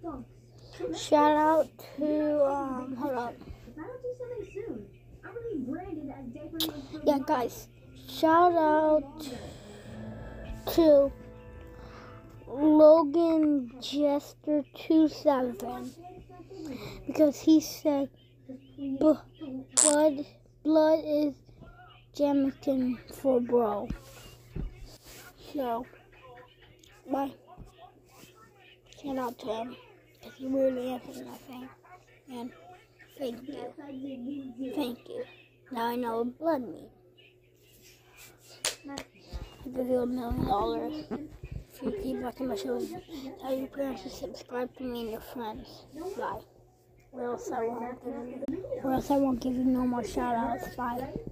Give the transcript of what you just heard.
Shout out to hold up. Yeah, guys. Shout out to Logan Jester 27 because he said blood is Jamaican for bro. So, bye. Shout out to him because he really answered my thing. And thank you. Thank you. Now I know what blood means. I'll give you $1 million if you keep watching my shows. Tell your parents to subscribe to me and your friends. Bye. Or else I won't give you no more shout outs. Bye.